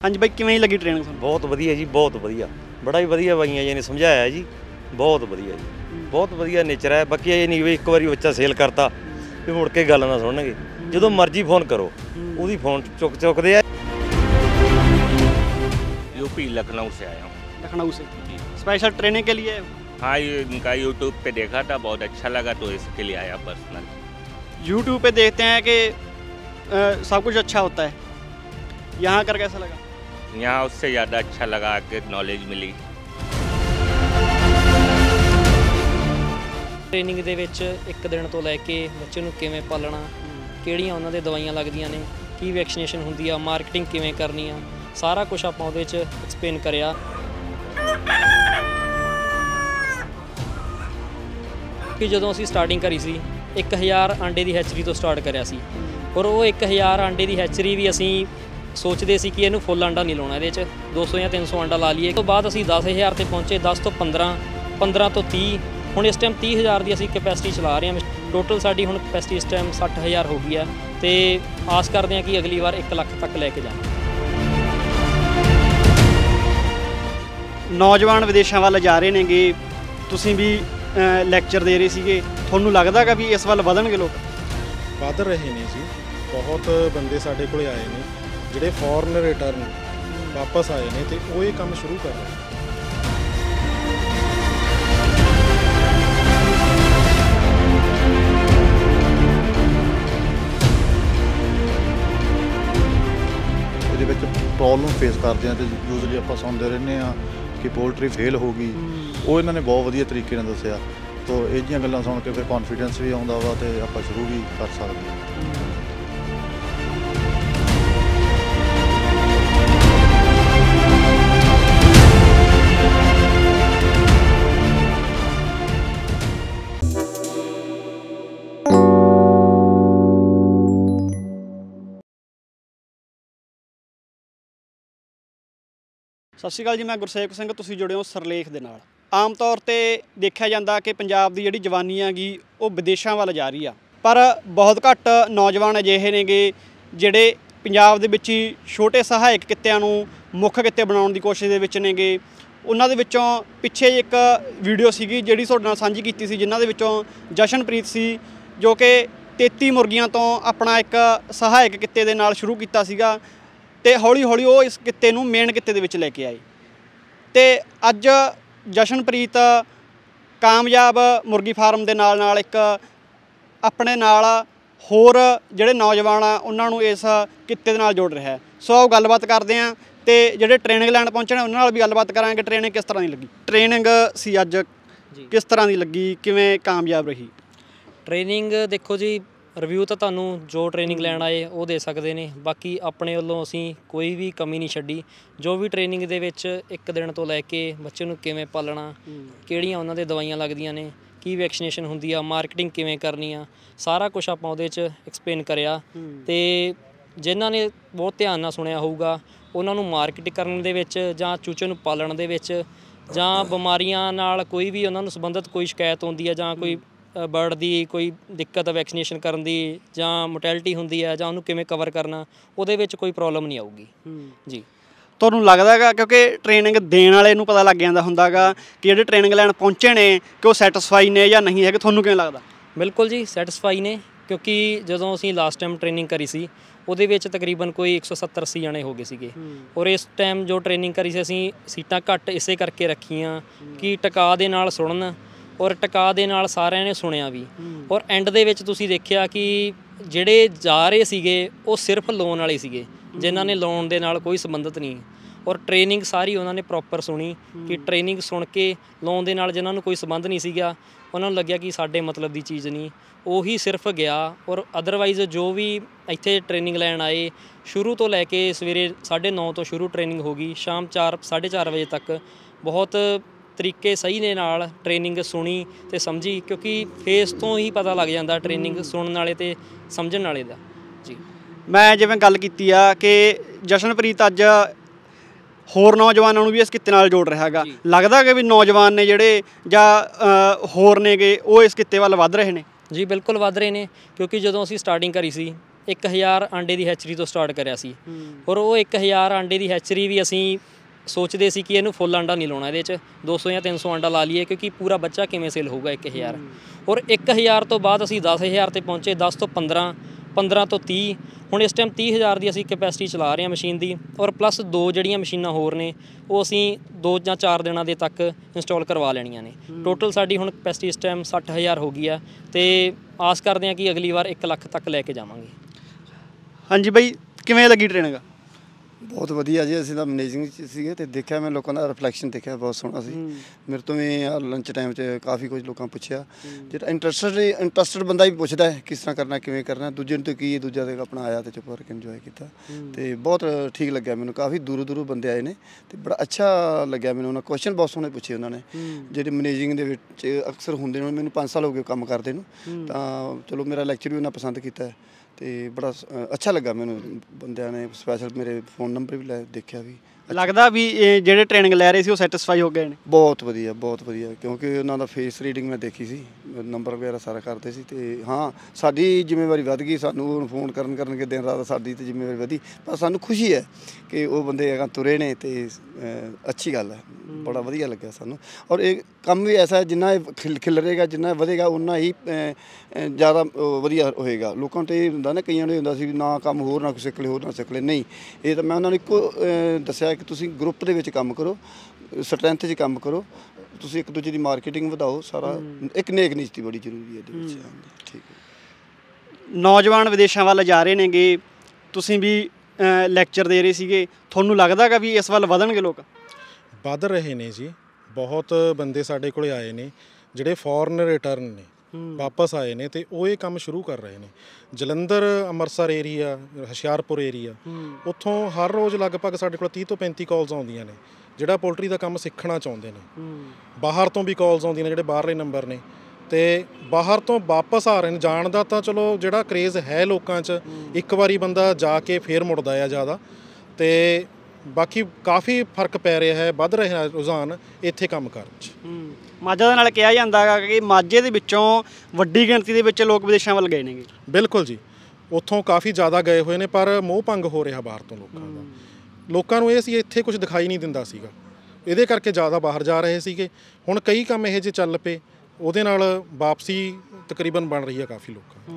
हाँ जी बाई किवें लगी ट्रेनिंग तुहानूं? बहुत वधिया जी, बहुत वधिया, बड़ा ही वधिया बाईਆਂ जी ने समझाया जी, बहुत वधिया जी, बहुत वधिया नेचर है। बाकी ये नहीं भी एक बारी बच्चा सेल करता भी मुड़ के गल ना सुनणगे, ਜਦੋਂ मर्जी फोन करो ਉਹਦੀ फोन चुकते हैं। यूपी लखनऊ से आया हूँ। लखनऊ से स्पेशल ट्रेनिंग के लिए? हाँ, ये इनका यूट्यूब पे देखा था, बहुत अच्छा लगा तो इसके लिए आया पर्सनल। यूट्यूब पे देखते हैं कि सब कुछ अच्छा होता है, यहाँ कर कैसा लगा? यहाँ उससे ज़्यादा अच्छा लगा कि नॉलेज मिली। ट्रेनिंग ਦੇ ਵਿੱਚ ਇੱਕ ਦਿਨ ਤੋਂ ਲੈ ਕੇ ਬੱਚੇ ਨੂੰ ਕਿਵੇਂ ਪਾਲਣਾ, ਕਿਹੜੀਆਂ ਉਹਨਾਂ ਦੇ ਦਵਾਈਆਂ ਲੱਗਦੀਆਂ ਨੇ, ਕੀ ਵੈਕਸੀਨੇਸ਼ਨ ਹੁੰਦੀ ਆ, ਮਾਰਕੀਟਿੰਗ ਕਿਵੇਂ ਕਰਨੀ ਆ, ਸਾਰਾ ਕੁਝ ਆਪਾਂ ਉਹਦੇ 'ਚ ਐਕਸਪਲੇਨ ਕਰਿਆ। ਕਿ ਜਦੋਂ ਅਸੀਂ ਸਟਾਰਟਿੰਗ ਕਰੀ ਸੀ 1000 ਆਂਡੇ ਦੀ ਹੈਚਰੀ ਤੋਂ ਸਟਾਰਟ ਕਰਿਆ ਸੀ, ਔਰ ਉਹ 1000 ਆਂਡੇ ਦੀ ਹੈਚਰੀ ਵੀ ਅਸੀਂ ਸੋਚਦੇ ਸੀ ਕਿ ਇਹਨੂੰ ਫੁੱਲ ਆਂਡਾ ਨਹੀਂ ਲਾਉਣਾ, ਇਹਦੇ 'ਚ 200 ਜਾਂ 300 ਆਂਡਾ ਲਾ ਲਈਏ। ਉਸ ਤੋਂ ਬਾਅਦ ਅਸੀਂ 10000 ਤੇ ਪਹੁੰਚੇ, 10 ਤੋਂ 15, 15 ਤੋਂ 30, ਹੁਣ ਇਸ ਟਾਈਮ 30000 ਦੀ ਅਸੀਂ ਕੈਪੈਸਿਟੀ ਚਲਾ ਰਹੇ ਹਾਂ। ਟੋਟਲ ਸਾਡੀ ਹੁਣ ਕੈਪੈਸਿਟੀ ਇਸ ਟਾਈਮ 60000 ਹੋ ਗਈ ਹੈ ਤੇ ਆਸ ਕਰਦੇ ਹਾਂ ਕਿ ਅਗਲੀ ਵਾਰ 1 ਲੱਖ ਤੱਕ ਲੈ ਕੇ ਜਾਵਾਂਗੇ। ਨੌਜਵਾਨ ਵਿਦੇਸ਼ਾਂ ਵੱਲ ਜਾ ਰਹੇ ਨੇਗੇ, ਤੁਸੀਂ ਵੀ ਲੈਕਚਰ ਦੇ ਰਹੇ ਸੀਗੇ, ਤੁਹਾਨੂੰ ਲੱਗਦਾ ਹੈਗਾ ਵੀ ਇਸ ਵੱਲ ਵਧਣਗੇ ਲੋਕ? ਵੱਧ ਰਹੇ ਨੇ ਜੀ, ਬਹੁਤ ਬੰਦੇ ਸਾਡੇ ਕੋਲ ਆਏ ਨੇ ਜਿਹੜੇ ਫੋਰਨ ਰਿਟਰਨ ਵਾਪਸ ਆਏ ਨੇ ਤੇ ਉਹ ਇਹ ਕੰਮ ਸ਼ੁਰੂ ਕਰ ਰਹੇ ਨੇ। ਇਹਦੇ ਵਿੱਚ ਪ੍ਰੋਬਲਮ ਫੇਸ ਕਰਦੇ ਹਾਂ ਤੇ ਯੂਜ਼ਲੀ ਆਪਾਂ ਸੁਣਦੇ ਰਹਿੰਦੇ ਹਾਂ ਕਿ ਪੋਲਟਰੀ ਫੇਲ ਹੋ ਗਈ, ਉਹ ਇਹਨਾਂ ਨੇ ਬਹੁਤ ਵਧੀਆ ਤਰੀਕੇ ਨਾਲ ਦੱਸਿਆ। ਤੋ ਇਹ ਜਿਹੀਆਂ ਗੱਲਾਂ ਸੁਣ ਕੇ ਫਿਰ ਕੌਨਫੀਡੈਂਸ ਵੀ ਆਉਂਦਾ ਵਾ ਤੇ ਆਪਾਂ ਸ਼ੁਰੂ ਵੀ ਕਰ ਸਕਦੇ ਹਾਂ। ਸਤਿ ਸ਼੍ਰੀ ਅਕਾਲ ਜੀ, ਮੈਂ ਗੁਰਸੇਵਕ ਸਿੰਘ, ਤੁਸੀਂ ਜੁੜੇ ਹੋ ਸਰਲੇਖ ਦੇ ਨਾਲ। ਆਮ ਤੌਰ 'ਤੇ ਦੇਖਿਆ ਜਾਂਦਾ ਕਿ ਪੰਜਾਬ ਦੀ ਜਿਹੜੀ ਜਵਾਨੀ ਹੈਗੀ ਉਹ ਵਿਦੇਸ਼ਾਂ ਵੱਲ ਜਾ ਰਹੀ ਆ, ਪਰ ਬਹੁਤ ਘੱਟ ਨੌਜਵਾਨ ਅਜਿਹੇ ਨੇਗੇ ਜਿਹੜੇ ਪੰਜਾਬ ਦੇ ਵਿੱਚ ਹੀ ਛੋਟੇ ਸਹਾਇਕ ਕਿੱਤਿਆਂ ਨੂੰ ਮੁੱਖ ਕਿੱਤੇ ਬਣਾਉਣ ਦੀ ਕੋਸ਼ਿਸ਼ ਦੇ ਵਿੱਚ ਨੇਗੇ। ਉਹਨਾਂ ਦੇ ਵਿੱਚੋਂ ਪਿੱਛੇ ਇੱਕ ਵੀਡੀਓ ਸੀਗੀ ਜਿਹੜੀ ਤੁਹਾਡੇ ਨਾਲ ਸਾਂਝੀ ਕੀਤੀ ਸੀ, ਜਿਨ੍ਹਾਂ ਦੇ ਵਿੱਚੋਂ ਜਸ਼ਨਪ੍ਰੀਤ ਸੀ ਜੋ ਕਿ 33 ਮੁਰਗੀਆਂ ਤੋਂ ਆਪਣਾ ਇੱਕ ਸਹਾਇਕ ਕਿੱਤੇ ਦੇ ਨਾਲ ਸ਼ੁਰੂ ਕੀਤਾ ਸੀਗਾ ਤੇ ਹੌਲੀ ਹੌਲੀ ਉਹ ਇਸ ਕਿੱਤੇ ਨੂੰ ਮੇਨ ਕਿੱਤੇ ਦੇ ਵਿੱਚ ਲੈ ਕੇ ਆਏ ਤੇ ਅੱਜ ਜਸ਼ਨਪ੍ਰੀਤ ਕਾਮਯਾਬ ਮੁਰਗੀ ਫਾਰਮ ਦੇ ਨਾਲ ਨਾਲ ਇੱਕ ਆਪਣੇ ਨਾਲ ਹੋਰ ਜਿਹੜੇ ਨੌਜਵਾਨ ਆ ਉਹਨਾਂ ਨੂੰ ਇਸ ਕਿੱਤੇ ਦੇ ਨਾਲ ਜੋੜ ਰਿਹਾ ਹੈ। ਸੋ ਆਓ ਗੱਲਬਾਤ ਕਰਦੇ ਹਾਂ ਤੇ ਜਿਹੜੇ ਟ੍ਰੇਨਿੰਗ ਲੈਣ ਪਹੁੰਚਣੇ ਉਹਨਾਂ ਨਾਲ ਵੀ ਗੱਲਬਾਤ ਕਰਾਂਗੇ। ਟ੍ਰੇਨਿੰਗ ਕਿਸ ਤਰ੍ਹਾਂ ਦੀ ਲੱਗੀ? ਟ੍ਰੇਨਿੰਗ ਸੀ ਅੱਜ ਕਿਸ ਤਰ੍ਹਾਂ ਦੀ ਲੱਗੀ, ਕਿਵੇਂ ਕਾਮਯਾਬ ਰਹੀ? ਟ੍ਰੇਨਿੰਗ ਦੇਖੋ ਜੀ, ਰਿਵਿਊ ਤਾਂ ਤੁਹਾਨੂੰ ਜੋ ਟ੍ਰੇਨਿੰਗ ਲੈਣ ਆਏ ਉਹ ਦੇ ਸਕਦੇ ਨੇ, ਬਾਕੀ ਆਪਣੇ ਵੱਲੋਂ ਅਸੀਂ ਕੋਈ ਵੀ ਕਮੀ ਨਹੀਂ ਛੱਡੀ। ਜੋ ਵੀ ਟ੍ਰੇਨਿੰਗ ਦੇ ਵਿੱਚ ਇੱਕ ਦਿਨ ਤੋਂ ਲੈ ਕੇ ਬੱਚੇ ਨੂੰ ਕਿਵੇਂ ਪਾਲਣਾ, ਕਿਹੜੀਆਂ ਉਹਨਾਂ ਦੇ ਦਵਾਈਆਂ ਲੱਗਦੀਆਂ ਨੇ, ਕੀ ਵੈਕਸੀਨੇਸ਼ਨ ਹੁੰਦੀ ਆ, ਮਾਰਕੀਟਿੰਗ ਕਿਵੇਂ ਕਰਨੀ ਆ, ਸਾਰਾ ਕੁਝ ਆਪਾਂ ਉਹਦੇ 'ਚ ਐਕਸਪਲੇਨ ਕਰਿਆ। ਤੇ ਜਿਨ੍ਹਾਂ ਨੇ ਬਹੁਤ ਧਿਆਨ ਨਾਲ ਸੁਣਿਆ ਹੋਊਗਾ ਉਹਨਾਂ ਨੂੰ ਮਾਰਕੀਟ ਕਰਨ ਦੇ ਵਿੱਚ ਜਾਂ ਚੂਚੇ ਨੂੰ ਪਾਲਣ ਦੇ ਵਿੱਚ ਜਾਂ ਬਿਮਾਰੀਆਂ ਨਾਲ ਕੋਈ ਵੀ ਉਹਨਾਂ ਨੂੰ ਸੰਬੰਧਿਤ ਕੋਈ ਸ਼ਿਕਾਇਤ ਹੁੰਦੀ ਹੈ ਜਾਂ ਕੋਈ ਬਰਡ ਦੀ ਕੋਈ ਦਿੱਕਤ ਵੈਕਸੀਨੇਸ਼ਨ ਕਰਨ ਦੀ ਜਾਂ ਮੋਰਟੈਲਿਟੀ ਹੁੰਦੀ ਹੈ ਜਾਂ ਉਹਨੂੰ ਕਿਵੇਂ ਕਵਰ ਕਰਨਾ, ਉਹਦੇ ਵਿੱਚ ਕੋਈ ਪ੍ਰੋਬਲਮ ਨਹੀਂ ਆਊਗੀ ਜੀ। ਤੁਹਾਨੂੰ ਲੱਗਦਾ ਹੈਗਾ ਕਿਉਂਕਿ ਟ੍ਰੇਨਿੰਗ ਦੇਣ ਵਾਲੇ ਨੂੰ ਪਤਾ ਲੱਗ ਜਾਂਦਾ ਹੁੰਦਾ ਗਾ ਕਿ ਜਿਹੜੇ ਟ੍ਰੇਨਿੰਗ ਲੈਣ ਪਹੁੰਚੇ ਨੇ ਕਿ ਉਹ ਸੈਟਿਸਫਾਈ ਨੇ ਜਾਂ ਨਹੀਂ ਹੈਗੇ, ਤੁਹਾਨੂੰ ਕਿਵੇਂ ਲੱਗਦਾ? ਬਿਲਕੁਲ ਜੀ, ਸੈਟਿਸਫਾਈ ਨੇ, ਕਿਉਂਕਿ ਜਦੋਂ ਅਸੀਂ ਲਾਸਟ ਟਾਈਮ ਟ੍ਰੇਨਿੰਗ ਕਰੀ ਸੀ ਉਹਦੇ ਵਿੱਚ ਤਕਰੀਬਨ ਕੋਈ 170-80 ਜਣੇ ਹੋ ਗਏ ਸੀਗੇ, ਔਰ ਇਸ ਟਾਈਮ ਜੋ ਟ੍ਰੇਨਿੰਗ ਕਰੀ ਸੀ ਅਸੀਂ ਸੀਟਾਂ ਘੱਟ ਇਸੇ ਕਰਕੇ ਰੱਖੀਆਂ ਕਿ ਟਿਕਾ ਦੇ ਨਾਲ ਸੁਣਨ ਔਰ ਟਿਕਾ ਦੇ ਨਾਲ ਸਾਰਿਆਂ ਨੇ ਸੁਣਿਆ ਵੀ। ਔਰ ਐਂਡ ਦੇ ਵਿੱਚ ਤੁਸੀਂ ਦੇਖਿਆ ਕਿ ਜਿਹੜੇ ਜਾ ਰਹੇ ਸੀਗੇ ਉਹ ਸਿਰਫ ਲੋਨ ਵਾਲੇ ਸੀਗੇ, ਜਿਨ੍ਹਾਂ ਨੇ ਲੋਨ ਦੇ ਨਾਲ ਕੋਈ ਸੰਬੰਧਿਤ ਨਹੀਂ। ਔਰ ਟ੍ਰੇਨਿੰਗ ਸਾਰੀ ਉਹਨਾਂ ਨੇ ਪ੍ਰੋਪਰ ਸੁਣੀ ਕਿ ਟ੍ਰੇਨਿੰਗ ਸੁਣ ਕੇ ਲੋਨ ਦੇ ਨਾਲ ਜਿਨ੍ਹਾਂ ਨੂੰ ਕੋਈ ਸੰਬੰਧ ਨਹੀਂ ਸੀਗਾ ਉਹਨਾਂ ਨੂੰ ਲੱਗਿਆ ਕਿ ਸਾਡੇ ਮਤਲਬ ਦੀ ਚੀਜ਼ ਨਹੀਂ, ਉਹੀ ਸਿਰਫ ਗਿਆ। ਔਰ ਅਦਰਵਾਈਜ਼ ਜੋ ਵੀ ਇੱਥੇ ਟ੍ਰੇਨਿੰਗ ਲੈਣ ਆਏ, ਸ਼ੁਰੂ ਤੋਂ ਲੈ ਕੇ ਸਵੇਰੇ 9:30 ਤੋਂ ਸ਼ੁਰੂ ਟ੍ਰੇਨਿੰਗ ਹੋ ਗਈ, ਸ਼ਾਮ 4-4:30 ਵਜੇ ਤੱਕ ਬਹੁਤ ਤਰੀਕੇ ਸਹੀ ਦੇ ਨਾਲ ਟ੍ਰੇਨਿੰਗ ਸੁਣੀ ਤੇ ਸਮਝੀ, ਕਿਉਂਕਿ ਫੇਸ ਤੋਂ ਹੀ ਪਤਾ ਲੱਗ ਜਾਂਦਾ ਟ੍ਰੇਨਿੰਗ ਸੁਣਨ ਵਾਲੇ ਤੇ ਸਮਝਣ ਵਾਲੇ ਦਾ ਜੀ। ਮੈਂ ਜਿਵੇਂ ਗੱਲ ਕੀਤੀ ਆ ਕਿ ਜਸ਼ਨਪ੍ਰੀਤ ਅੱਜ ਹੋਰ ਨੌਜਵਾਨਾਂ ਨੂੰ ਵੀ ਇਸ ਕਿੱਤੇ ਨਾਲ ਜੋੜ ਰਿਹਾ ਹੈਗਾ, ਲੱਗਦਾ ਕਿ ਵੀ ਨੌਜਵਾਨ ਨੇ ਜਿਹੜੇ ਜਾਂ ਹੋਰ ਨੇਗੇ ਉਹ ਇਸ ਕਿੱਤੇ ਵੱਲ ਵੱਧ ਰਹੇ ਨੇ? ਜੀ ਬਿਲਕੁਲ ਵੱਧ ਰਹੇ ਨੇ, ਕਿਉਂਕਿ ਜਦੋਂ ਅਸੀਂ ਸਟਾਰਟਿੰਗ ਕਰੀ ਸੀ 1000 ਆਂਡੇ ਦੀ ਹੈਚਰੀ ਤੋਂ ਸਟਾਰਟ ਕਰਿਆ ਸੀ ਔਰ ਉਹ 1000 ਆਂਡੇ ਦੀ ਹੈਚਰੀ ਵੀ ਅਸੀਂ ਸੋਚਦੇ ਸੀ ਕਿ ਇਹਨੂੰ ਫੁੱਲ ਆਂਡਾ ਨਹੀਂ ਲਾਉਣਾ, ਇਹਦੇ 'ਚ 200 ਜਾਂ 300 ਆਂਡਾ ਲਾ ਲਈਏ ਕਿਉਂਕਿ ਪੂਰਾ ਬੱਚਾ ਕਿਵੇਂ ਸੇਲ ਹੋਊਗਾ 1000। ਔਰ 1000 ਤੋਂ ਬਾਅਦ ਅਸੀਂ 10000 ਤੇ ਪਹੁੰਚੇ, 10 ਤੋਂ 15, 15 ਤੋਂ 30, ਹੁਣ ਇਸ ਟਾਈਮ 30000 ਦੀ ਅਸੀਂ ਕੈਪੈਸਿਟੀ ਚਲਾ ਰਹੇ ਹਾਂ ਮਸ਼ੀਨ ਦੀ। ਔਰ ਪਲੱਸ 2 ਜਿਹੜੀਆਂ ਮਸ਼ੀਨਾਂ ਹੋਰ ਨੇ ਉਹ ਅਸੀਂ 2 ਜਾਂ 4 ਦਿਨਾਂ ਦੇ ਤੱਕ ਇੰਸਟਾਲ ਕਰਵਾ ਲੈਣੀਆਂ ਨੇ। ਟੋਟਲ ਸਾਡੀ ਹੁਣ ਕੈਪੈਸਿਟੀ ਇਸ ਟਾਈਮ 60000 ਹੋ ਗਈ ਆ ਤੇ ਆਸ ਕਰਦੇ ਹਾਂ ਕਿ ਅਗਲੀ ਵਾਰ 1 ਲੱਖ ਤੱਕ ਲੈ ਕੇ ਜਾਵਾਂਗੇ। ਹਾਂਜੀ ਬਾਈ, ਕਿਵੇਂ ਲੱਗੀ ਟ੍ਰੇਨਿੰਗ? ਬਹੁਤ ਵਧੀਆ ਜੀ। ਅਸੀਂ ਤਾਂ ਮੈਨੇਜਿੰਗ 'ਚ ਸੀਗੇ ਅਤੇ ਦੇਖਿਆ ਮੈਂ ਲੋਕਾਂ ਦਾ ਰਿਫਲੈਕਸ਼ਨ ਦੇਖਿਆ, ਬਹੁਤ ਸੋਹਣਾ ਸੀ। ਮੇਰੇ ਤੋਂ ਵੀ ਲੰਚ ਟਾਈਮ 'ਚ ਕਾਫੀ ਕੁਝ ਲੋਕਾਂ ਪੁੱਛਿਆ। ਜਿਹੜਾ ਇੰਟਰਸਟਡ ਬੰਦਾ ਵੀ ਪੁੱਛਦਾ ਹੈ ਕਿਸ ਤਰ੍ਹਾਂ ਕਰਨਾ, ਕਿਵੇਂ ਕਰਨਾ, ਦੂਜੇ ਨੂੰ ਤਾਂ ਕੀ ਦੂਜਾ ਤੇ ਆਪਣਾ ਆਇਆ ਅਤੇ ਚੁੱਪ ਕਰਕੇ ਇੰਜੋਏ ਕੀਤਾ ਅਤੇ ਬਹੁਤ ਠੀਕ ਲੱਗਿਆ ਮੈਨੂੰ। ਕਾਫੀ ਦੂਰੋਂ ਬੰਦੇ ਆਏ ਨੇ ਅਤੇ ਬੜਾ ਅੱਛਾ ਲੱਗਿਆ ਮੈਨੂੰ। ਉਹਨਾਂ ਕੁਐਸਚਨ ਬਹੁਤ ਸੋਹਣੇ ਪੁੱਛੇ ਉਹਨਾਂ ਨੇ, ਜਿਹੜੇ ਮੈਨੇਜਿੰਗ ਦੇ ਵਿੱਚ ਅਕਸਰ ਹੁੰਦੇ ਨੇ। ਮੈਨੂੰ 5 ਸਾਲ ਹੋ ਗਏ ਕੰਮ ਕਰਦੇ ਨੂੰ, ਤਾਂ ਚਲੋ ਮੇਰਾ ਲੈਕਚਰ ਵੀ ਉਹਨਾਂ ਪਸੰਦ ਕੀਤਾ ਅਤੇ ਬੜਾ ਅੱਛਾ ਲੱਗਾ ਮੈਨੂੰ। ਬੰਦਿਆਂ ਨੇ ਸਪੈਸ਼ਲ ਮੇਰੇ ਫੋਨ ਨੰਬਰ ਵੀ ਲੈ ਦੇਖਿਆ ਵੀ। ਲੱਗਦਾ ਵੀ ਇਹ ਜਿਹੜੇ ਟ੍ਰੇਨਿੰਗ ਲੈ ਰਹੇ ਸੀ ਉਹ ਸੈਟੀਸਫਾਈ ਹੋ ਗਏ ਨੇ? ਬਹੁਤ ਵਧੀਆ, ਬਹੁਤ ਵਧੀਆ, ਕਿਉਂਕਿ ਉਹਨਾਂ ਦਾ ਫੇਸ ਰੀਡਿੰਗ ਮੈਂ ਦੇਖੀ ਸੀ, ਨੰਬਰ ਵਗੈਰਾ ਸਾਰਾ ਕਰਦੇ ਸੀ। ਅਤੇ ਹਾਂ, ਸਾਡੀ ਜ਼ਿੰਮੇਵਾਰੀ ਵੱਧ ਗਈ। ਸਾਨੂੰ ਫੋਨ ਕਰਨਗੇ ਦਿਨ ਰਾਤ, ਸਾਡੀ ਤਾਂ ਜ਼ਿੰਮੇਵਾਰੀ ਵਧੀ। ਪਰ ਸਾਨੂੰ ਖੁਸ਼ੀ ਹੈ ਕਿ ਉਹ ਬੰਦੇ ਅਗਾਂਹ ਤੁਰੇ ਨੇ ਅਤੇ ਅੱਛੀ ਗੱਲ ਹੈ, ਬੜਾ ਵਧੀਆ ਲੱਗਿਆ ਸਾਨੂੰ। ਔਰ ਇਹ ਕੰਮ ਵੀ ਐਸਾ ਹੈ, ਜਿੰਨਾ ਇਹ ਖਿਲਰੇਗਾ, ਜਿੰਨਾ ਵਧੇਗਾ, ਉਨਾ ਹੀ ਜ਼ਿਆਦਾ ਵਧੀਆ ਹੋਏਗਾ। ਲੋਕਾਂ ਨੂੰ ਤਾਂ ਇਹ ਹੁੰਦਾ ਨਾ, ਕਈਆਂ ਨੂੰ ਹੁੰਦਾ ਸੀ ਵੀ ਨਾ ਕੰਮ ਹੋਰ ਨਾ ਸਿੱਖ ਲਏ, ਹੋਰ ਨਾ ਸਿੱਖ ਲਏ। ਨਹੀਂ, ਇਹ ਤਾਂ ਮੈਂ ਉਹਨਾਂ ਨੂੰ ਇੱਕੋ ਦੱਸਿਆ ਕਿ ਤੁਸੀਂ ਗਰੁੱਪ ਦੇ ਵਿੱਚ ਕੰਮ ਕਰੋ, ਸਟਰੈਂਥ 'ਚ ਕੰਮ ਕਰੋ, ਤੁਸੀਂ ਇੱਕ ਦੂਜੇ ਦੀ ਮਾਰਕੀਟਿੰਗ ਵਧਾਓ। ਸਾਰਾ ਇੱਕ ਨੇਕ ਨੀਤੀ ਬੜੀ ਜ਼ਰੂਰੀ ਹੈ ਇਹਦੇ ਵਿੱਚ। ਠੀਕ ਹੈ। ਨੌਜਵਾਨ ਵਿਦੇਸ਼ਾਂ ਵੱਲ ਜਾ ਰਹੇ ਨੇਗੇ, ਤੁਸੀਂ ਵੀ ਲੈਕਚਰ ਦੇ ਰਹੇ ਸੀਗੇ, ਤੁਹਾਨੂੰ ਲੱਗਦਾ ਗਾ ਵੀ ਇਸ ਵੱਲ ਵਧਣਗੇ ਲੋਕ? ਵੱਧ ਰਹੇ ਨੇ ਜੀ। ਬਹੁਤ ਬੰਦੇ ਸਾਡੇ ਕੋਲ ਆਏ ਨੇ ਜਿਹੜੇ ਫੋਰਨ ਰਿਟਰਨ ਨੇ, ਵਾਪਸ ਆਏ ਨੇ ਅਤੇ ਉਹ ਇਹ ਕੰਮ ਸ਼ੁਰੂ ਕਰ ਰਹੇ ਨੇ। ਜਲੰਧਰ, ਅੰਮ੍ਰਿਤਸਰ ਏਰੀਆ, ਹੁਸ਼ਿਆਰਪੁਰ ਏਰੀਆ, ਉੱਥੋਂ ਹਰ ਰੋਜ਼ ਲਗਭਗ ਸਾਡੇ ਕੋਲ 30 ਤੋਂ 35 ਕਾਲਸ ਆਉਂਦੀਆਂ ਨੇ ਜਿਹੜਾ ਪੋਲਟਰੀ ਦਾ ਕੰਮ ਸਿੱਖਣਾ ਚਾਹੁੰਦੇ ਨੇ। ਬਾਹਰ ਤੋਂ ਵੀ ਕਾਲਸ ਆਉਂਦੀਆਂ ਨੇ ਜਿਹੜੇ ਬਾਹਰਲੇ ਨੰਬਰ ਨੇ, ਅਤੇ ਬਾਹਰ ਤੋਂ ਵਾਪਸ ਆ ਰਹੇ ਨੇ। ਜਾਣ ਦਾ ਤਾਂ ਚਲੋ ਜਿਹੜਾ ਕਰੇਜ਼ ਹੈ ਲੋਕਾਂ 'ਚ, ਇੱਕ ਵਾਰੀ ਬੰਦਾ ਜਾ ਕੇ ਫੇਰ ਮੁੜਦਾ ਆ ਜ਼ਿਆਦਾ। ਅਤੇ ਬਾਕੀ ਕਾਫੀ ਫਰਕ ਪੈ ਰਿਹਾ ਹੈ, ਵੱਧ ਰਿਹਾ ਰੁਝਾਨ ਇੱਥੇ ਕੰਮ ਕਰਨ 'ਚ। ਮਾਝਾ ਦੇ ਨਾਲ ਕਿਹਾ ਜਾਂਦਾ ਹੈਗਾ ਕਿ ਮਾਝੇ ਦੇ ਵਿੱਚੋਂ ਵੱਡੀ ਗਿਣਤੀ ਦੇ ਵਿੱਚ ਲੋਕ ਵਿਦੇਸ਼ਾਂ ਵੱਲ ਗਏ ਨੇਗੇ। ਬਿਲਕੁਲ ਜੀ, ਉੱਥੋਂ ਕਾਫੀ ਜ਼ਿਆਦਾ ਗਏ ਹੋਏ ਨੇ, ਪਰ ਮੋਹ ਭੰਗ ਹੋ ਰਿਹਾ ਬਾਹਰ ਤੋਂ ਲੋਕਾਂ ਦਾ। ਲੋਕਾਂ ਨੂੰ ਇਹ ਸੀ ਇੱਥੇ ਕੁਝ ਦਿਖਾਈ ਨਹੀਂ ਦਿੰਦਾ ਸੀਗਾ, ਇਹਦੇ ਕਰਕੇ ਜ਼ਿਆਦਾ ਬਾਹਰ ਜਾ ਰਹੇ ਸੀਗੇ। ਹੁਣ ਕਈ ਕੰਮ ਇਹੋ ਜਿਹੇ ਚੱਲ ਪਏ, ਉਹਦੇ ਨਾਲ ਵਾਪਸੀ ਤਕਰੀਬਨ ਬਣ ਰਹੀ ਹੈ ਕਾਫੀ ਲੋਕਾਂ।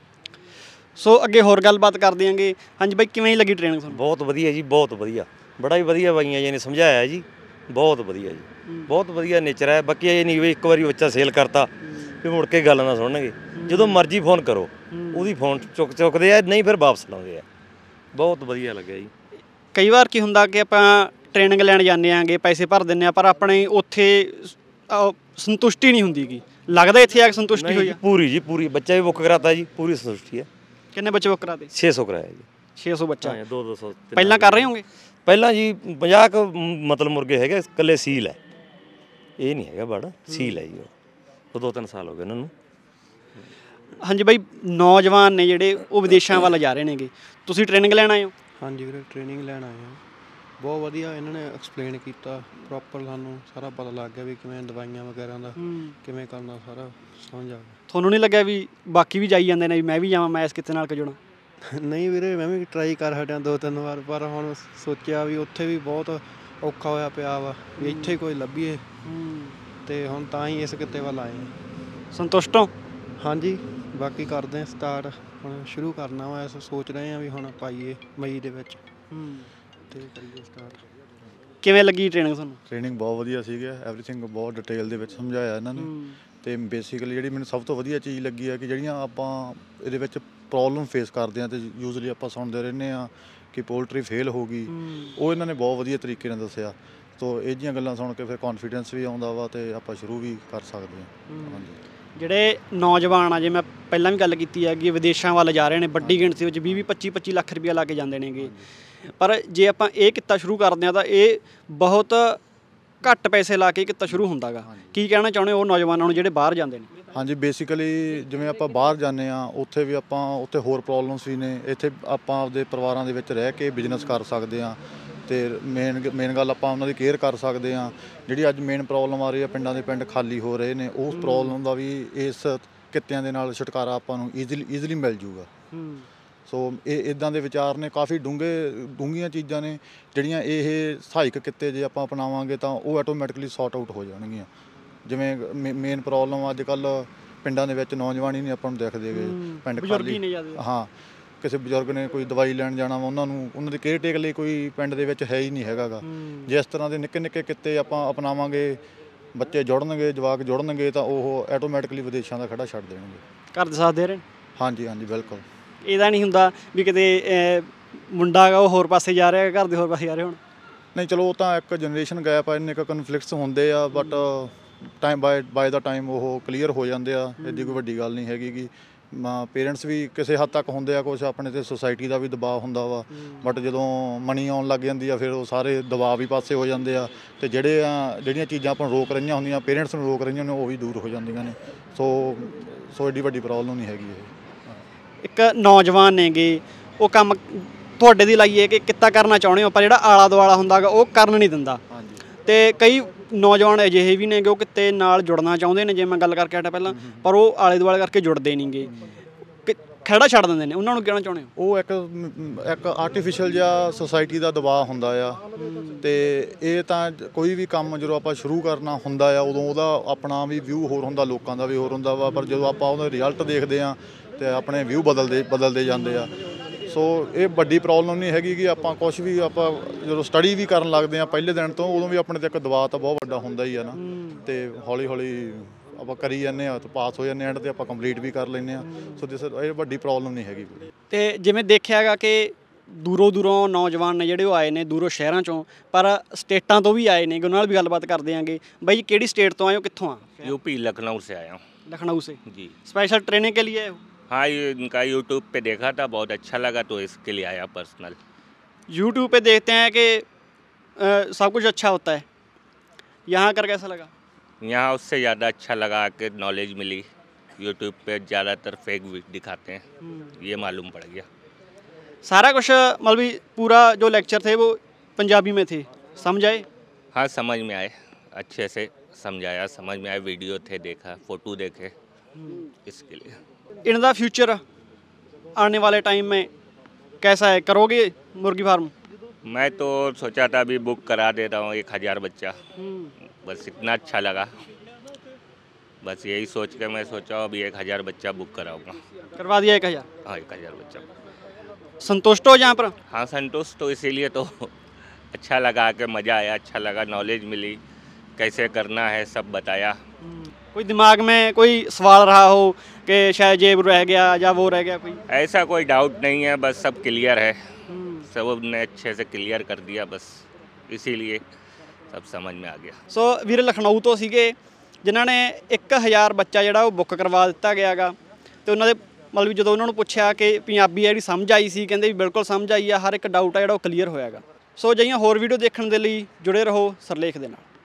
ਸੋ ਅੱਗੇ ਹੋਰ ਗੱਲਬਾਤ ਕਰ ਦਿਆਂਗੇ। ਹਾਂਜੀ ਬਾਈ, ਕਿਵੇਂ ਲੱਗੀ ਟ੍ਰੇਨਿੰਗ ਤੁਹਾਨੂੰ? ਬਹੁਤ ਵਧੀਆ ਜੀ, ਬਹੁਤ ਵਧੀਆ, ਬੜਾ ਹੀ ਵਧੀਆ ਬਾਈਆਂ ਜੀ ਨੇ ਸਮਝਾਇਆ ਜੀ, ਬਹੁਤ ਵਧੀਆ ਜੀ, ਬਹੁਤ ਵਧੀਆ ਨੇਚਰ ਹੈ। ਬਾਕੀ ਇਹ ਨਹੀਂ ਵੀ ਇੱਕ ਵਾਰੀ ਬੱਚਾ ਸੇਲ ਕਰਤਾ ਵੀ ਮੁੜ ਕੇ ਗੱਲ ਨਾ ਸੁਣਨਗੇ। ਜਦੋਂ ਮਰਜ਼ੀ ਫੋਨ ਕਰੋ, ਉਹਦੀ ਫੋਨ ਚੁੱਕਦੇ ਆ, ਨਹੀਂ ਫਿਰ ਵਾਪਸ ਲਾਉਂਦੇ ਆ। ਬਹੁਤ ਵਧੀਆ ਲੱਗਿਆ ਜੀ। ਕਈ ਵਾਰ ਕੀ ਹੁੰਦਾ ਕਿ ਆਪਾਂ ਟ੍ਰੇਨਿੰਗ ਲੈਣ ਜਾਂਦੇ ਆਂਗੇ, ਪੈਸੇ ਭਰ ਦਿੰਦੇ ਆ, ਪਰ ਆਪਣੇ ਉੱਥੇ ਸੰਤੁਸ਼ਟੀ ਨਹੀਂ ਹੁੰਦੀ ਗੀ। ਲੱਗਦਾ ਇੱਥੇ ਆ ਕੇ ਸੰਤੁਸ਼ਟੀ ਹੋਈ ਆ? ਪੂਰੀ ਜੀ, ਪੂਰੀ। ਬੱਚਾ ਵੀ ਬੁੱਕ ਕਰਾਤਾ ਜੀ, ਪੂਰੀ ਸੰਤੁਸ਼ਟੀ ਹੈ। ਕਿੰਨੇ ਬੱਚੇ ਬੁੱਕ ਕਰਾਤੇ? 600 ਕਰਾਇਆ ਜੀ। 600 ਬੱਚਾ? 200 ਪਹਿਲਾਂ ਕਰ ਰਹੇ ਹੋਗੇ? ਪਹਿਲਾਂ ਜੀ 50 ਕੁ ਮਤਲਬ ਮੁਰਗੇ ਹੈਗੇ, ਇਕੱਲੇ ਸੀਲ ਹੈ, ਇਹ ਨਹੀਂ ਹੈਗਾ ਬੜਾ, ਸੀਲ ਹੈ ਜੀ। ਉਹ 2-3 ਸਾਲ ਹੋ ਗਏ ਉਹਨਾਂ ਨੂੰ। ਹਾਂਜੀ ਬਾਈ, ਨੌਜਵਾਨ ਨੇ ਜਿਹੜੇ ਉਹ ਵਿਦੇਸ਼ਾਂ ਵੱਲ ਜਾ ਰਹੇ ਨੇਗੇ, ਤੁਸੀਂ ਟ੍ਰੇਨਿੰਗ ਲੈਣ ਆਏ ਹੋ? ਹਾਂਜੀ ਵੀਰੇ, ਟ੍ਰੇਨਿੰਗ ਲੈਣ ਆਏ ਹਾਂ। ਬਹੁਤ ਵਧੀਆ ਇਹਨਾਂ ਨੇ ਐਕਸਪਲੇਨ ਕੀਤਾ ਪ੍ਰੋਪਰ, ਸਾਨੂੰ ਸਾਰਾ ਪਤਾ ਲੱਗ ਗਿਆ ਵੀ ਕਿਵੇਂ ਦਵਾਈਆਂ ਵਗੈਰਾ ਦਾ ਕਿਵੇਂ ਕਰਨਾ, ਸਾਰਾ ਸਮਝ ਆ ਗਿਆ। ਤੁਹਾਨੂੰ ਨਹੀਂ ਲੱਗਿਆ ਵੀ ਬਾਕੀ ਵੀ ਜਾਈ ਜਾਂਦੇ ਨੇ ਵੀ ਮੈਂ ਵੀ ਜਾਵਾਂ, ਮੈਂ ਇਸ ਕਿੱਤੇ ਨਾਲ ਜੁੜਾਂ? ਨਹੀਂ ਵੀਰੇ, ਮੈਂ ਵੀ ਟਰਾਈ ਕਰ ਹਟਿਆ 2-3 ਵਾਰ, ਪਰ ਹੁਣ ਸੋਚਿਆ ਵੀ ਉੱਥੇ ਵੀ ਬਹੁਤ ਔਖਾ ਹੋਇਆ ਪਿਆ ਵਾ, ਵੀ ਇੱਥੇ ਕੋਈ ਲੱਭੀਏ, ਅਤੇ ਹੁਣ ਤਾਂ ਹੀ ਇਸ ਕਿੱਤੇ ਵੱਲ ਆਏ ਹਾਂ। ਸੰਤੁਸ਼ਟ ਹੋ? ਹਾਂਜੀ, ਬਾਕੀ ਕਰਦੇ ਹਾਂ ਸਟਾਰਟ, ਹੁਣ ਸ਼ੁਰੂ ਕਰਨਾ ਵਾ। ਸੋਚ ਰਹੇ ਹਾਂ ਵੀ ਹੁਣ ਪਾਈਏ ਮਈ ਦੇ ਵਿੱਚ ਅਤੇ ਕਰੀਏ ਸਟਾਰਟ। ਕਿਵੇਂ ਲੱਗੀ ਟ੍ਰੇਨਿੰਗ ਤੁਹਾਨੂੰ? ਟ੍ਰੇਨਿੰਗ ਬਹੁਤ ਵਧੀਆ ਸੀਗੀ, ਐਵਰੀਥਿੰਗ ਬਹੁਤ ਡਿਟੇਲ ਦੇ ਵਿੱਚ ਸਮਝਾਇਆ ਇਹਨਾਂ ਨੇ। ਅਤੇ ਬੇਸਿਕਲੀ ਜਿਹੜੀ ਮੈਨੂੰ ਸਭ ਤੋਂ ਵਧੀਆ ਚੀਜ਼ ਲੱਗੀ ਹੈ ਕਿ ਜਿਹੜੀਆਂ ਆਪਾਂ ਇਹਦੇ ਵਿੱਚ ਪ੍ਰੋਬਲਮ ਫੇਸ ਕਰਦੇ ਹਾਂ ਅਤੇ ਯੂਜ਼ਲੀ ਆਪਾਂ ਸੁਣਦੇ ਰਹਿੰਦੇ ਹਾਂ ਕਿ ਪੋਲਟਰੀ ਫੇਲ ਹੋ ਗਈ, ਉਹ ਇਹਨਾਂ ਨੇ ਬਹੁਤ ਵਧੀਆ ਤਰੀਕੇ ਨਾਲ ਦੱਸਿਆ। ਤੋ ਇਹ ਜਿਹੀਆਂ ਗੱਲਾਂ ਸੁਣ ਕੇ ਫਿਰ ਕੌਨਫੀਡੈਂਸ ਵੀ ਆਉਂਦਾ ਵਾ ਅਤੇ ਆਪਾਂ ਸ਼ੁਰੂ ਵੀ ਕਰ ਸਕਦੇ ਹਾਂ। ਹਾਂਜੀ, ਜਿਹੜੇ ਨੌਜਵਾਨ ਆ, ਜੇ ਮੈਂ ਪਹਿਲਾਂ ਵੀ ਗੱਲ ਕੀਤੀ ਹੈਗੀ, ਵਿਦੇਸ਼ਾਂ ਵੱਲ ਜਾ ਰਹੇ ਨੇ ਵੱਡੀ ਗਿਣਤੀ ਵਿੱਚ, 20-25 ਲੱਖ ਰੁਪਇਆ ਲਾ ਕੇ ਜਾਂਦੇ ਨੇਗੇ। ਪਰ ਜੇ ਆਪਾਂ ਇਹ ਕਿੱਤਾ ਸ਼ੁਰੂ ਕਰਦੇ ਹਾਂ ਤਾਂ ਇਹ ਬਹੁਤ ਘੱਟ ਪੈਸੇ ਲਾ ਕੇ ਕਿੱਤਾ ਸ਼ੁਰੂ ਹੁੰਦਾ ਗਾ। ਕੀ ਕਹਿਣਾ ਚਾਹੁੰਦੇ ਹੋ ਉਹ ਨੌਜਵਾਨਾਂ ਨੂੰ ਜਿਹੜੇ ਬਾਹਰ ਜਾਂਦੇ ਨੇ? ਹਾਂਜੀ, ਬੇਸਿਕਲੀ ਜਿਵੇਂ ਆਪਾਂ ਬਾਹਰ ਜਾਂਦੇ ਹਾਂ, ਉੱਥੇ ਵੀ ਆਪਾਂ ਉੱਥੇ ਹੋਰ ਪ੍ਰੋਬਲਮਸ ਵੀ ਨੇ। ਇੱਥੇ ਆਪਾਂ ਆਪਦੇ ਪਰਿਵਾਰਾਂ ਦੇ ਵਿੱਚ ਰਹਿ ਕੇ ਬਿਜ਼ਨਸ ਕਰ ਸਕਦੇ ਹਾਂ ਅਤੇ ਮੇਨ ਗੱਲ ਆਪਾਂ ਉਹਨਾਂ ਦੀ ਕੇਅਰ ਕਰ ਸਕਦੇ ਹਾਂ। ਜਿਹੜੀ ਅੱਜ ਮੇਨ ਪ੍ਰੋਬਲਮ ਆ ਰਹੀ ਹੈ, ਪਿੰਡਾਂ ਦੇ ਪਿੰਡ ਖਾਲੀ ਹੋ ਰਹੇ ਨੇ, ਉਸ ਪ੍ਰੋਬਲਮ ਦਾ ਵੀ ਇਸ ਕਿੱਤਿਆਂ ਦੇ ਨਾਲ ਛੁਟਕਾਰਾ ਆਪਾਂ ਨੂੰ ਈਜ਼ੀਲੀ ਮਿਲ ਜੂਗਾ। ਸੋ ਇਹ ਇਦਾਂ ਦੇ ਵਿਚਾਰ ਨੇ, ਕਾਫੀ ਡੂੰਘੀਆਂ ਚੀਜ਼ਾਂ ਨੇ ਜਿਹੜੀਆਂ ਇਹ ਸਹਾਇਕ ਕਿੱਤੇ ਜੇ ਆਪਾਂ ਅਪਣਾਵਾਂਗੇ ਤਾਂ ਉਹ ਆਟੋਮੈਟਿਕਲੀ ਸੌਟ ਆਊਟ ਹੋ ਜਾਣਗੀਆਂ। ਜਿਵੇਂ ਮੇਨ ਪ੍ਰੋਬਲਮ ਅੱਜ ਕੱਲ੍ਹ ਪਿੰਡਾਂ ਦੇ ਵਿੱਚ ਨੌਜਵਾਨ ਹੀ ਨਹੀਂ ਆਪਾਂ ਨੂੰ ਦਿਖਦੇ ਗੇ, ਪਿੰਡ ਖਾਲੀ। ਹਾਂ, ਕਿਸੇ ਬਜ਼ੁਰਗ ਨੇ ਕੋਈ ਦਵਾਈ ਲੈਣ ਜਾਣਾ ਵਾ, ਉਹਨਾਂ ਦੀ ਕੇਅਰ ਟੇਕ ਲਈ ਕੋਈ ਪਿੰਡ ਦੇ ਵਿੱਚ ਹੈ ਹੀ ਨਹੀਂ ਹੈਗਾ ਗਾ। ਜੇ ਇਸ ਤਰ੍ਹਾਂ ਦੇ ਨਿੱਕੇ ਕਿੱਤੇ ਆਪਾਂ ਅਪਣਾਵਾਂਗੇ, ਬੱਚੇ ਜੁੜਨਗੇ, ਜਵਾਕ ਜੁੜਨਗੇ ਤਾਂ ਉਹ ਆਟੋਮੈਟਿਕਲੀ ਵਿਦੇਸ਼ਾਂ ਦਾ ਖੜਾ ਛੱਡ ਦੇਣਗੇ। ਘਰ ਦੇ ਸਾਥ ਦੇ ਰਹੇ? ਹਾਂਜੀ ਬਿਲਕੁਲ। ਇਹਦਾ ਨਹੀਂ ਹੁੰਦਾ ਵੀ ਕਿਤੇ ਮੁੰਡਾ ਗਾ ਉਹ ਹੋਰ ਪਾਸੇ ਜਾ ਰਿਹਾ, ਘਰ ਦੇ ਹੋਰ ਪਾਸੇ ਜਾ ਰਹੇ ਹੁਣ? ਨਹੀਂ, ਚਲੋ ਉਹ ਤਾਂ ਇੱਕ ਜਨਰੇਸ਼ਨ ਗੈਪ ਆ, ਇੰਨੇ ਕੁ ਕਨਫਲਿਕਟਸ ਹੁੰਦੇ ਆ, but time by the time ਉਹ ਕਲੀਅਰ ਹੋ ਜਾਂਦੇ ਆ। ਇੱਡੀ ਕੋਈ ਵੱਡੀ ਗੱਲ ਨਹੀਂ ਹੈਗੀ ਕਿ ਪੇਰੈਂਟਸ ਵੀ ਕਿਸੇ ਹੱਦ ਤੱਕ ਹੁੰਦੇ ਆ, ਕੁਛ ਆਪਣੇ 'ਤੇ ਸੁਸਾਇਟੀ ਦਾ ਵੀ ਦਬਾਅ ਹੁੰਦਾ ਵਾ, ਬਟ ਜਦੋਂ ਮਨੀ ਆਉਣ ਲੱਗ ਜਾਂਦੀ ਆ ਫਿਰ ਉਹ ਸਾਰੇ ਦਬਾਅ ਵੀ ਪਾਸੇ ਹੋ ਜਾਂਦੇ ਆ, ਅਤੇ ਜਿਹੜੀਆਂ ਚੀਜ਼ਾਂ ਆਪਾਂ ਨੂੰ ਰੋਕ ਰਹੀਆਂ ਹੁੰਦੀਆਂ, ਪੇਰੈਂਟਸ ਨੂੰ ਰੋਕ ਰਹੀਆਂ ਨੇ, ਉਹ ਵੀ ਦੂਰ ਹੋ ਜਾਂਦੀਆਂ ਨੇ। ਸੋ ਐਡੀ ਵੱਡੀ ਪ੍ਰੋਬਲਮ ਨਹੀਂ ਹੈਗੀ ਇਹ। ਇੱਕ ਨੌਜਵਾਨ ਨੇਗੇ, ਉਹ ਕੰਮ ਤੁਹਾਡੇ ਦੀ ਲਾਈਏ ਕਿ ਕਿੱਤਾ ਕਰਨਾ ਚਾਹੁੰਦੇ ਹੋ, ਪਰ ਜਿਹੜਾ ਆਲਾ ਦੁਆਲਾ ਹੁੰਦਾ ਗਾ ਉਹ ਕਰਨ ਨਹੀਂ ਦਿੰਦਾ। ਤੇ ਕਈ ਨੌਜਵਾਨ ਅਜਿਹੇ ਵੀ ਨੇ ਕਿ ਉਹ ਕਿੱਤੇ ਨਾਲ ਜੁੜਨਾ ਚਾਹੁੰਦੇ ਨੇ, ਜਿਵੇਂ ਮੈਂ ਗੱਲ ਕਰਕੇ ਹਟਿਆ ਪਹਿਲਾਂ, ਪਰ ਉਹ ਆਲੇ ਦੁਆਲੇ ਕਰਕੇ ਜੁੜਦੇ ਨਹੀਂਗੇ, ਖਹਿੜਾ ਛੱਡ ਦਿੰਦੇ ਨੇ। ਉਹਨਾਂ ਨੂੰ ਕਹਿਣਾ ਚਾਹੁੰਦੇ ਹੋ? ਉਹ ਇੱਕ ਆਰਟੀਫਿਸ਼ਲ ਜਿਹਾ ਸੁਸਾਇਟੀ ਦਾ ਦਬਾਅ ਹੁੰਦਾ ਆ, ਅਤੇ ਇਹ ਤਾਂ ਕੋਈ ਵੀ ਕੰਮ ਜਦੋਂ ਆਪਾਂ ਸ਼ੁਰੂ ਕਰਨਾ ਹੁੰਦਾ ਆ ਉਦੋਂ ਉਹਦਾ ਆਪਣਾ ਵੀ ਵਿਊ ਹੋਰ ਹੁੰਦਾ, ਲੋਕਾਂ ਦਾ ਵੀ ਹੋਰ ਹੁੰਦਾ ਵਾ, ਪਰ ਜਦੋਂ ਆਪਾਂ ਉਹਦਾ ਰਿਜ਼ਲਟ ਦੇਖਦੇ ਹਾਂ ਅਤੇ ਆਪਣੇ ਵਿਊ ਬਦਲਦੇ ਜਾਂਦੇ ਆ। ਸੋ ਇਹ ਵੱਡੀ ਪ੍ਰੋਬਲਮ ਨਹੀਂ ਹੈਗੀ ਕਿ ਆਪਾਂ ਕੁਛ ਵੀ ਆਪਾਂ ਜਦੋਂ ਸਟੱਡੀ ਵੀ ਕਰਨ ਲੱਗਦੇ ਹਾਂ ਪਹਿਲੇ ਦਿਨ ਤੋਂ, ਉਦੋਂ ਵੀ ਆਪਣੇ 'ਤੇ ਇੱਕ ਦਬਾਅ ਤਾਂ ਬਹੁਤ ਵੱਡਾ ਹੁੰਦਾ ਹੀ ਆ ਨਾ, ਅਤੇ ਹੌਲੀ ਆਪਾਂ ਕਰੀ ਜਾਂਦੇ ਹਾਂ, ਤਾਂ ਪਾਸ ਹੋ ਜਾਂਦੇ ਹਾਂ, ਐਂਡ 'ਤੇ ਆਪਾਂ ਕੰਪਲੀਟ ਵੀ ਕਰ ਲੈਂਦੇ ਹਾਂ। ਸੋ ਇਹ ਵੱਡੀ ਪ੍ਰੋਬਲਮ ਨਹੀਂ ਹੈਗੀ ਕੋਈ। ਅਤੇ ਜਿਵੇਂ ਦੇਖਿਆ ਗਾ ਕਿ ਦੂਰੋਂ ਨੌਜਵਾਨ ਨੇ ਜਿਹੜੇ ਉਹ ਆਏ ਨੇ, ਦੂਰੋਂ ਸ਼ਹਿਰਾਂ 'ਚੋਂ, ਪਰ ਸਟੇਟਾਂ ਤੋਂ ਵੀ ਆਏ ਨੇ, ਉਹਨਾਂ ਨਾਲ ਵੀ ਗੱਲਬਾਤ ਕਰਦੇ ਆਂਗੇ। ਬਾਈ ਜੀ, ਕਿਹੜੀ स्टेट ਤੋਂ आए हो, कित्थों? यूपी लखनऊ से आया हूँ। लखनऊ से जी। स्पेशल ट्रेनिंग के लिए? हाँ, ये इनका यूट्यूब पे देखा था, बहुत अच्छा लगा तो इसके लिए आया पर्सनल। यूट्यूब पे देखते हैं कि सब कुछ अच्छा होता है, यहाँ कर कैसा लगा? यहाँ उससे ज़्यादा अच्छा लगा कि नॉलेज मिली। यूट्यूब पे ज़्यादातर फेक दिखाते हैं, ये मालूम पड़ गया। सारा कुछ मतलब पूरा जो लेक्चर थे वो पंजाबी में थे, समझ आए? हाँ, समझ में आए, अच्छे से समझाया, समझ में आए, वीडियो थे, देखा, फ़ोटो देखे, इसके लिए। इनका फ्यूचर आने वाले टाइम में कैसा है? करोगे मुर्गी फार्म? मैं तो सोचा था अभी बुक करा दे रहा हूँ 1000 बच्चा, बस इतना अच्छा लगा, बस यही सोच के मैं सोचा अभी 1000 बच्चा बुक कराऊंगा। करवा दिया 1000? हाँ, 1000 बच्चा। संतुष्ट हो यहाँ पर? हाँ, संतुष्ट तो इसीलिए तो अच्छा लगा कि मज़ा आया, अच्छा लगा, नॉलेज मिली, कैसे करना है सब बताया। कोई दिमाग में कोई सवाल रहा हो कि शायद ये रह गया या वो रह गया? कोई ऐसा कोई डाउट नहीं है, बस सब क्लियर है, सब ने अच्छे से क्लियर कर दिया, बस इसीलिए सब समझ में आ गया। सो ਵੀਰ ਲਖਨਊ ਤੋਂ ਸੀਗੇ ਜਿਨ੍ਹਾਂ ਨੇ 1000 ਬੱਚਾ ਜਿਹੜਾ ਉਹ ਬੁੱਕ ਕਰਵਾ ਦਿੱਤਾ ਗਿਆ ਗਾ, ਤੇ ਉਹਨਾਂ ਦੇ ਮਤਲਬ ਜਦੋਂ ਉਹਨਾਂ ਨੂੰ ਪੁੱਛਿਆ ਕਿ ਪੰਜਾਬੀ ਜਿਹੜੀ ਸਮਝ ਆਈ ਸੀ, ਕਹਿੰਦੇ ਵੀ ਬਿਲਕੁਲ ਸਮਝ ਆਈ ਆ, ਹਰ ਇੱਕ ਡਾਊਟ ਆ ਜਿਹੜਾ ਉਹ ਕਲੀਅਰ ਹੋਇਆਗਾ। ਸੋ ਅਜਿਹੀਆਂ ਹੋਰ ਵੀਡੀਓ ਦੇਖਣ ਦੇ ਲਈ ਜੁੜੇ ਰਹੋ ਸਰਲੇਖ ਦੇ ਨਾਲ।